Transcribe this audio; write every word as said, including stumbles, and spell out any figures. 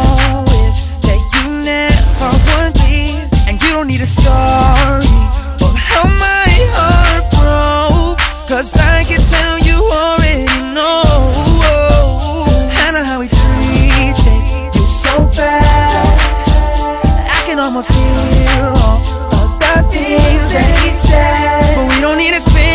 know is that you never would leave, and you don't need a story of how my heart broke, cause I can tell you already know. I know how he treated you so bad. I can almost hear all of the things that he said, but we don't need to spend